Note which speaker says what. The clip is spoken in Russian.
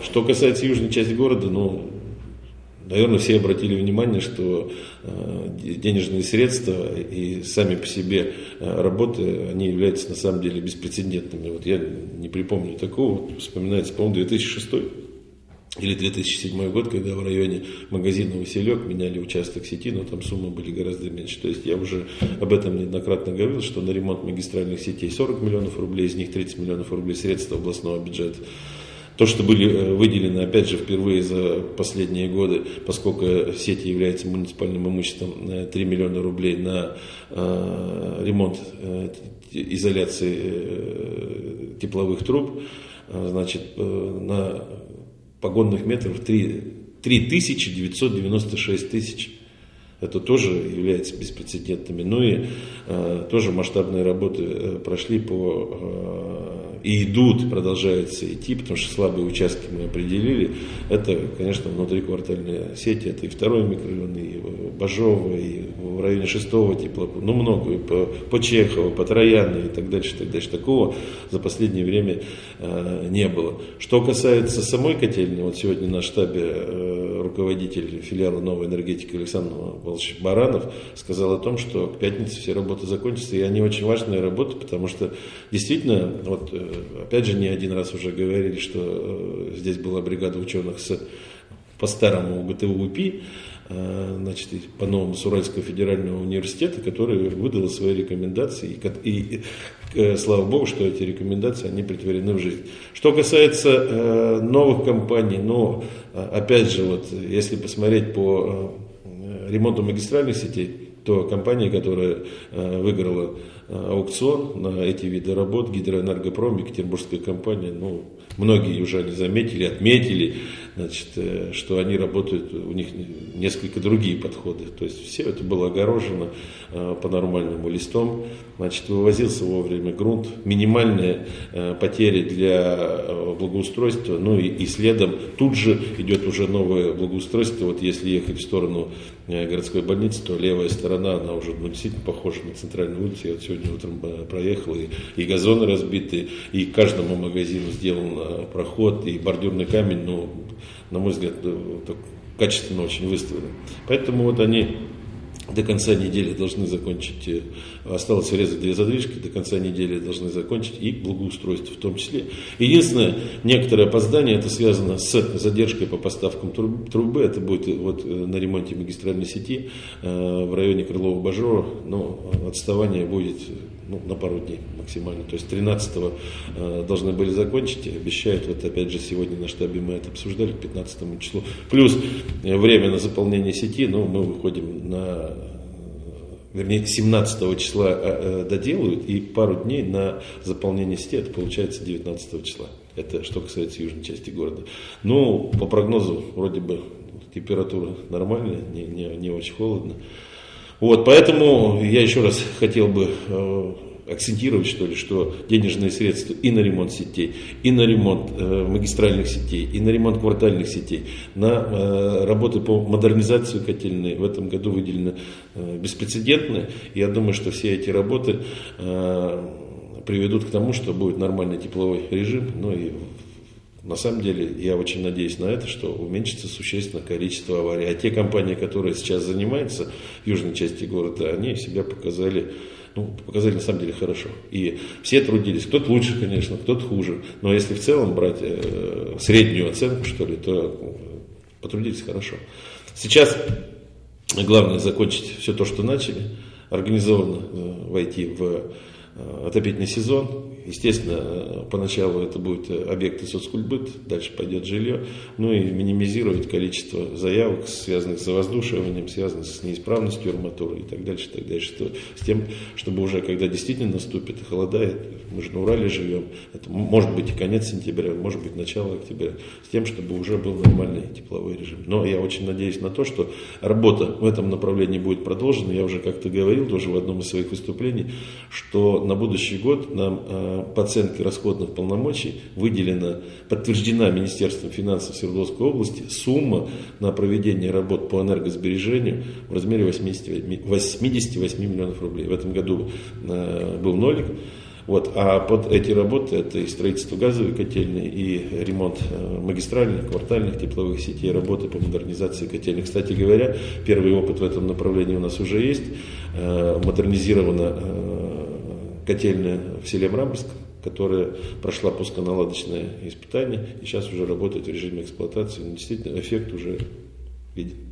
Speaker 1: Что касается южной части города, наверное, все обратили внимание, что денежные средства и сами по себе работы, они являются на самом деле беспрецедентными. Вот я не припомню такого, вспоминается, по-моему, 2006 или 2007 год, когда в районе магазина «Василек» меняли участок сети, но там суммы были гораздо меньше. То есть я уже об этом неоднократно говорил, что на ремонт магистральных сетей 40 миллионов рублей, из них 30 миллионов рублей средства областного бюджета. То, что были выделены, опять же, впервые за последние годы, поскольку сеть является муниципальным имуществом, 3 миллиона рублей на ремонт изоляции тепловых труб, значит, на погонных метров 3996 тысяч. Это тоже является беспрецедентными. Ну и тоже масштабные работы прошли и идут, продолжаются идти, потому что слабые участки мы определили. Это, конечно, внутриквартальные сети, это и второй микрорайон, и Бажово, и в районе 6-го теплопункта, много, и по Чехово, по Трояну и так дальше, так дальше. Такого за последнее время не было. Что касается самой котельной, вот сегодня на штабе руководитель филиала «Новая энергетика» Александр Павлович Баранов сказал о том, что к пятнице все работы закончатся, и они очень важные работы, потому что действительно, вот опять же не один раз уже говорили, что здесь была бригада ученых по старому УГТУ УПИ, значит, по-новому с Уральского федерального университета, которая выдала свои рекомендации, и слава богу, что эти рекомендации, они претворены в жизнь. Что касается новых компаний, опять же, вот, если посмотреть по ремонту магистральных сетей, то компания, которая выиграла аукцион на эти виды работ, Гидроэнергопром, Екатеринбургская компания, многие уже они заметили, отметили, значит, что они работают, у них несколько другие подходы. То есть все это было огорожено по-нормальному листом, значит, вывозился вовремя грунт, минимальные потери для благоустройства, и следом тут же идет уже новое благоустройство. Вот если ехать в сторону городской больницы, то левая сторона, она уже действительно похожа на центральную улицу. Я вот сегодня утром проехал, и газоны разбиты, и каждому магазину сделан проход, и бордюрный камень, на мой взгляд, качественно очень выставлен. Поэтому вот они до конца недели должны закончить, осталось врезать 2 задвижки, до конца недели должны закончить и благоустройство в том числе. Единственное, некоторое опоздание, это связано с задержкой по поставкам трубы, это будет вот на ремонте магистральной сети в районе Крылова-Бажова, но отставание будет на пару дней максимально. То есть 13-го должны были закончить, обещают, вот опять же сегодня на штабе мы это обсуждали, к 15 числу. Плюс время на заполнение сети, мы выходим 17 числа доделают, и пару дней на заполнение сети, это получается 19 числа. Это что касается южной части города. По прогнозу вроде бы температура нормальная, не очень холодно. Вот, поэтому я еще раз хотел бы акцентировать, что денежные средства и на ремонт сетей, и на ремонт магистральных сетей, и на ремонт квартальных сетей, на работы по модернизации котельной в этом году выделены беспрецедентные. Я думаю, что все эти работы приведут к тому, что будет нормальный тепловой режим. И на самом деле я очень надеюсь на это, что уменьшится существенно количество аварий. А те компании, которые сейчас занимаются в южной части города, они себя показали на самом деле хорошо. И все трудились. Кто-то лучше, конечно, кто-то хуже. Но если в целом брать среднюю оценку, то потрудились хорошо. Сейчас главное закончить все то, что начали, организованно войти в отопительный сезон. Естественно, поначалу это будут объекты соцкультбыт, дальше пойдет жилье, и минимизировать количество заявок, связанных с завоздушиванием, связанных с неисправностью арматуры и так дальше, с тем, чтобы уже, когда действительно наступит и холодает, мы же на Урале живем, это может быть и конец сентября, может быть начало октября, с тем, чтобы уже был нормальный тепловой режим. Но я очень надеюсь на то, что работа в этом направлении будет продолжена. Я уже как-то говорил тоже в одном из своих выступлений, что на будущий год нам по оценке расходных полномочий подтверждена Министерством финансов Свердловской области сумма на проведение работ по энергосбережению в размере 88 миллионов рублей. В этом году был нолик. Вот. А под эти работы это и строительство газовой котельной, и ремонт магистральных, квартальных тепловых сетей, работы по модернизации котельной. Кстати говоря, первый опыт в этом направлении у нас уже есть. Модернизирована котельная в селе Мраморск, которая прошла пусконаладочное испытание и сейчас уже работает в режиме эксплуатации. Но действительно, эффект уже виден.